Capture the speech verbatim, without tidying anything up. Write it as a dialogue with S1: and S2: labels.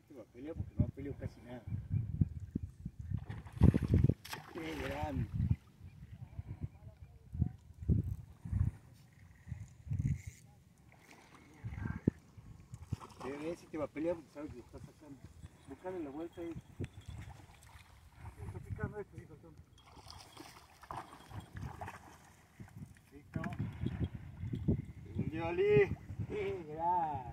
S1: te va a pelear porque no ha peleado casi nada. Qué grande. Debe ver si te va a pelear porque sabes que lo está sacando. Buscale la vuelta ahí. Está picando esto, hijo. Listo. Segundo Ali. Qué grande.